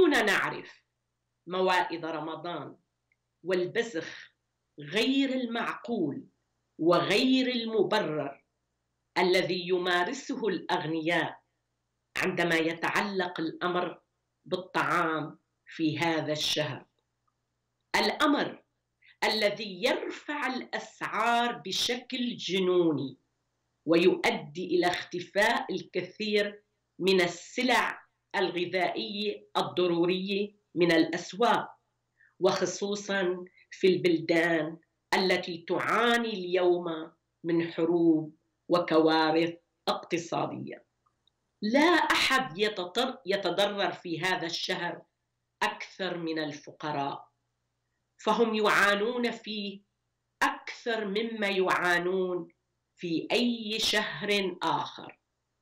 دعونا نعرف موائد رمضان والبذخ غير المعقول وغير المبرر الذي يمارسه الأغنياء عندما يتعلق الأمر بالطعام في هذا الشهر. الأمر الذي يرفع الأسعار بشكل جنوني ويؤدي إلى اختفاء الكثير من السلع الغذائية الضرورية من الأسواق، وخصوصاً في البلدان التي تعاني اليوم من حروب وكوارث اقتصادية. لا أحد يتضرر في هذا الشهر أكثر من الفقراء، فهم يعانون فيه أكثر مما يعانون في أي شهر آخر.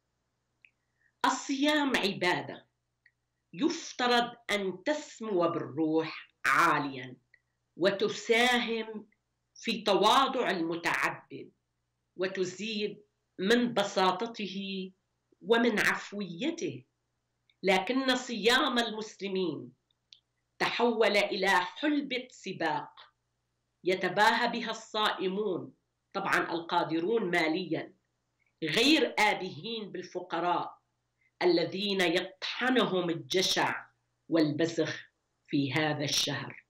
الصيام عبادة يفترض أن تسمو بالروح عالياً وتساهم في تواضع المتعبد وتزيد من بساطته ومن عفويته، لكن صيام المسلمين تحول إلى حلبة سباق يتباهى بها الصائمون، طبعا القادرون ماليا، غير آبهين بالفقراء الذين يطحنهم الجشع والبذخ في هذا الشهر.